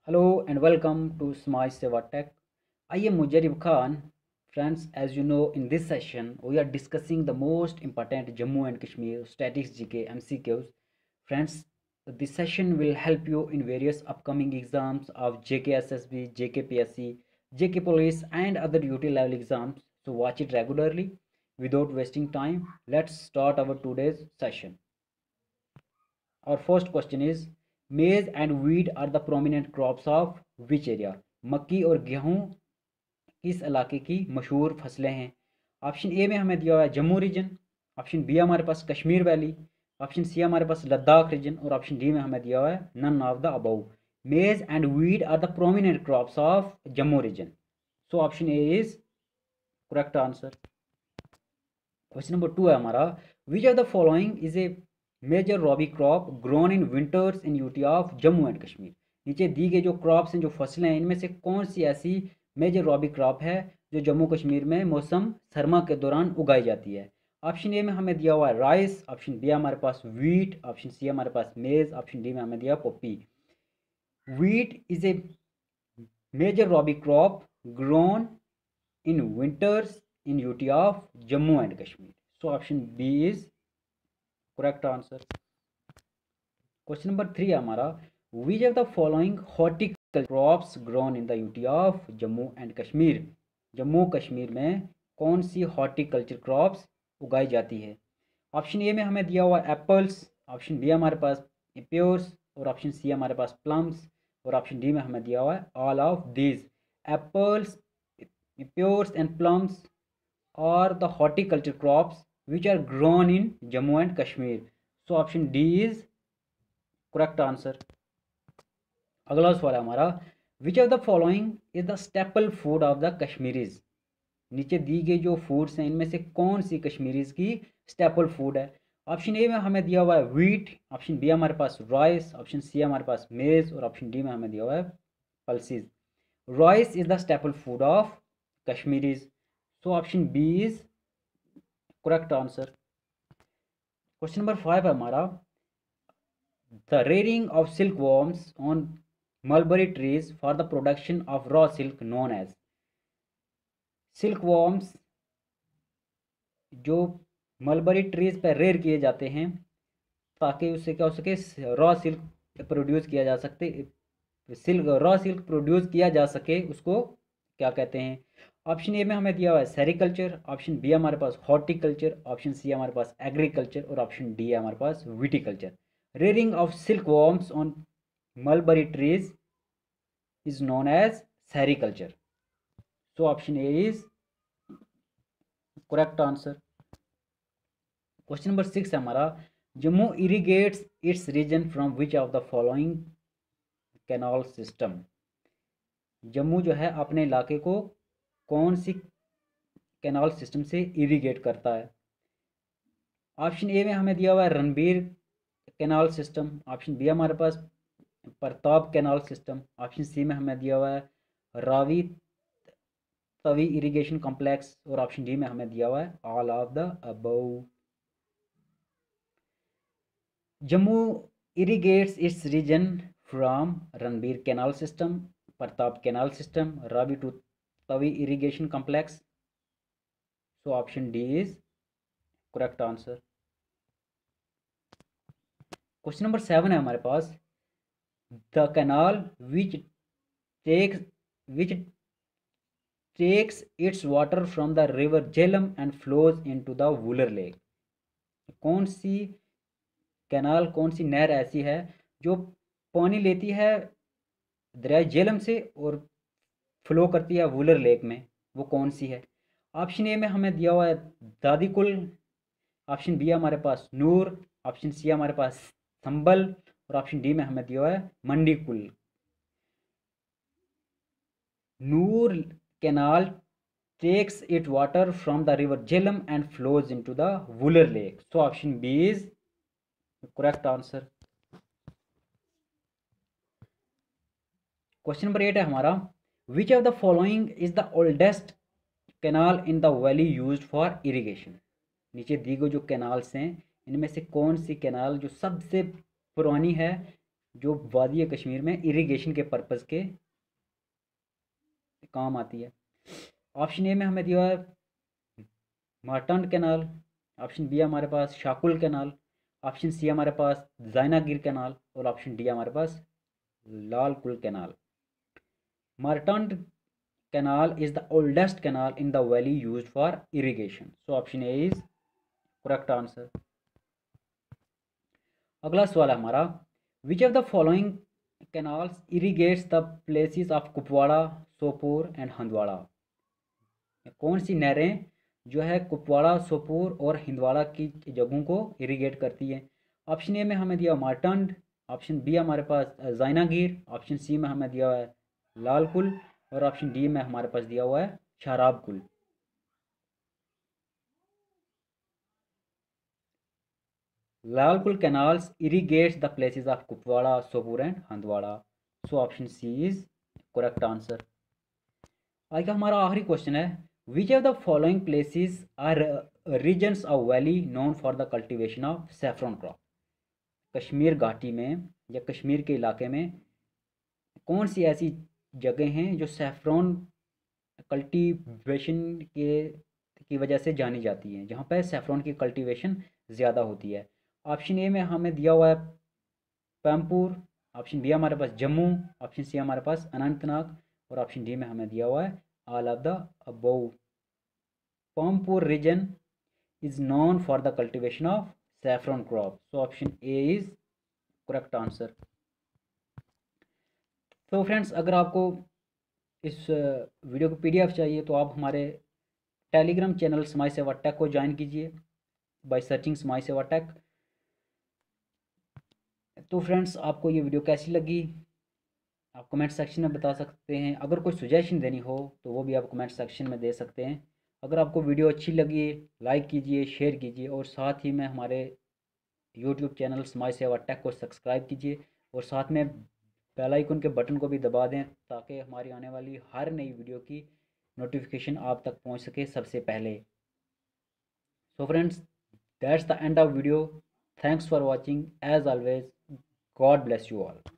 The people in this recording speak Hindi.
Hello and welcome to Smart Seva Tech. I am Mujarib Khan. Friends, as you know, in this session, we are discussing the most important Jammu and Kashmir statics GK MCQs. Friends, this session will help you in various upcoming exams of JKSSB, JKPSC, JK Police, and other UT level exams. So watch it regularly. Without wasting time, let's start our today's session. Our first question is maize and wheat are the prominent crops of which area? मक्की और गेहूं किस इलाके की मशहूर फसलें हैं? ऑप्शन ए में हमें दिया हुआ है जम्मू रीजन, ऑप्शन बी हमारे पास कश्मीर वैली, ऑप्शन सी हमारे पास लद्दाख रीजन और ऑप्शन डी में हमें दिया हुआ है none of the above. Maize and wheat are the prominent crops of Jammu region. So option A is correct answer. Question number 2 है हमारा which of the following is a major rabi crop grown in winters in UT of Jammu and Kashmir. नीचे दी गई जो क्रॉप्स हैं, जो फसलें हैं, इनमें से कौन सी ऐसी मेजर रॉबी क्रॉप है जो जम्मू कश्मीर में मौसम सरमा के दौरान उगाई जाती है? ऑप्शन ए में हमें दिया हुआ है राइस, ऑप्शन बी हमारे पास वीट, ऑप्शन सी हमारे पास मेज, ऑप्शन डी में हमें दिया poppy. Wheat is a major rabi crop grown in winters in UT of Jammu and Kashmir. So option B is correct answer. Question number 3 हमारा which of the following horticultural crops grown in the UT of Jammu and Kashmir? Jammu Kashmir में कौन सी हॉर्टिकल्चर क्रॉप्स उगाई जाती है? ऑप्शन ए में हमें दिया हुआ एप्पल्स, ऑप्शन बी हमारे पास प्योर्स और ऑप्शन सी हमारे पास प्लम्स और ऑप्शन डी में हमें दिया हुआ है all of these. Apples, pears and plums or the horticulture crops which are grown in Jammu and Kashmir. So option D is correct answer. अगला सवाल है हमारा which of the following is the staple food of the Kashmiris? नीचे दी गई जो फूड्स हैं इनमें से कौन सी कश्मीरीज की स्टेपल फूड है? ऑप्शन ए में हमें दिया हुआ है व्हीट, ऑप्शन बी हमारे पास राइस, ऑप्शन सी हमारे पास मेज और ऑप्शन डी में हमें दिया हुआ है pulses. Rice is the staple food of Kashmiris. So option B is correct answer. Question number 5 है हमारा the rearing of silkworms on mulberry trees for the production of raw silk known as. silkworms जो मलबरी ट्रीज पर रेयर किए जाते हैं ताकि उससे क्या हो सके रॉ सिल्क प्रोड्यूस किया जा सकते रॉ सिल्क प्रोड्यूस किया जा सके, उसको क्या कहते हैं? ऑप्शन ए में हमें दिया हुआ है सेरिकल्चर, ऑप्शन बी हमारे पास हॉर्टिकल्चर, ऑप्शन सी हमारे पास एग्रीकल्चर और ऑप्शन डी है हमारे पास viticulture. Rearing of silkworms on mulberry trees is known as sericulture. So option A is correct answer. Question number 6 है हमारा Jammu irrigates its region from which of the following canal system. Jammu जो है अपने इलाके को कौन सी कैनाल सिस्टम से इरिगेट करता है? ऑप्शन ए में हमें दिया हुआ है Ranbir canal system, option B हमारे पास Pratap canal system, option C में हमें दिया हुआ है रावी तवी इरिगेशन कॉम्प्लेक्स और ऑप्शन डी में हमें दिया हुआ है all of the above. Jammu irrigates its region from Ranbir canal system, Pratap canal system, Ravi to Tawi irrigation complex. So option D is correct answer. Question number 7 है हमारे पास the canal which takes its water from the river Jhelum and flows into the Wular lake. कौन सी कैनाल, कौन सी नहर ऐसी है जो पानी लेती है दरिया झेलम से और फ्लो करती है वुलर लेक में? वो कौन सी है? ऑप्शन ए में हमें दिया हुआ है दादी कुल, ऑप्शन बी हमारे पास नूर, ऑप्शन सी हमारे पास संबल और ऑप्शन डी में हमें दिया हुआ है Mandi Kul. Nur canal takes it water from the river Jhelum and flows into the Wular lake. So option B is correct answer. Question number 8 है हमारा which of the following is the oldest canal in the valley used for irrigation. नीचे दी गई जो कैनाल्स हैं इनमें से कौन सी कैनाल जो सबसे पुरानी है जो वादी कश्मीर में इरिगेशन के पर्पज़ के काम आती है। ऑप्शन ए में हमें दिया है मार्टंड कैनाल, ऑप्शन बी हमारे पास शाकुल कैनाल, ऑप्शन सी हमारे पास जैनागिर कैनाल और ऑप्शन डी हमारे पास Lal Kul canal. Martand canal is the oldest canal in the valley used for irrigation, so option A is correct answer। अगला सवाल है हमारा, which of the following canals irrigates the places of Kupwara, Sopore and Handwara. कौन सी नहरें जो है कुपवाड़ा, सोपोर और हिंदवाड़ा की जगहों को इरिगेट करती है। ऑप्शन ए में हमें दिया मार्टंड, ऑप्शन बी हमारे पास जैनागिर, ऑप्शन सी में हमें दिया है लाल कुल और ऑप्शन डी में हमारे पास दिया हुआ है शराब कुल। Lal Kul canals irrigates the places of Kupwara, Sopore and Handwara, so option C is correct answer. आज का हमारा आखिरी क्वेश्चन है, which of the following places are regions of valley known for the cultivation of saffron crop. Kashmir घाटी में या कश्मीर के इलाके में कौन सी ऐसी जगह हैं जो सैफरन कल्टीवेशन के की वजह से जानी जाती हैं, जहाँ पर सैफरन की कल्टीवेशन ज़्यादा होती है। ऑप्शन ए में हमें दिया हुआ है पैमपुर, ऑप्शन बी हमारे पास जम्मू, ऑप्शन सी हमारे पास अनंतनाग और ऑप्शन डी में हमें दिया हुआ है all of the above. Pampore region is known for the cultivation of saffron crop, so option A is correct answer. तो फ्रेंड्स, अगर आपको इस वीडियो को पीडीएफ चाहिए तो आप हमारे टेलीग्राम चैनल समाज सेवा टेक को ज्वाइन कीजिए बाय सर्चिंग समाज सेवा टेक। तो फ्रेंड्स, आपको ये वीडियो कैसी लगी आप कमेंट सेक्शन में बता सकते हैं। अगर कोई सजेशन देनी हो तो वो भी आप कमेंट सेक्शन में दे सकते हैं। अगर आपको वीडियो अच्छी लगी लाइक कीजिए, शेयर कीजिए और साथ ही में हमारे यूट्यूब चैनल समाज सेवा टेक को सब्सक्राइब कीजिए और साथ में बेल आइकन के बटन को भी दबा दें ताकि हमारी आने वाली हर नई वीडियो की नोटिफिकेशन आप तक पहुंच सके सबसे पहले। So friends, that's the end of video. Thanks for watching as always. God bless you all.